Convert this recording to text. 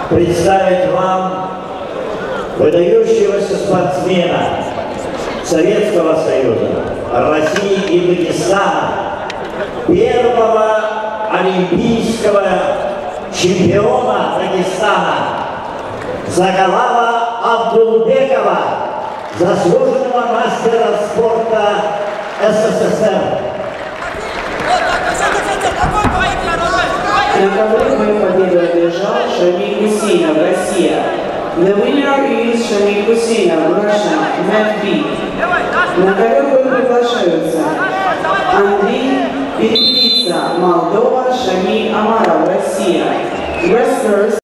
представить вам выдающегося спортсмена Советского Союза, России и Дагестана, первого олимпийского чемпиона Дагестана Загалава Абдулбекова, заслуженного мастера спорта СССР. На ковре свою победу одержал Шамиль Гусейнов, Россия. The winner is Шамиль Гусейнов, Russia, Mat B. На ковер приглашаются Андрей Перепелица, Молдова, Шамиль Амаров, Россия. Wrestlers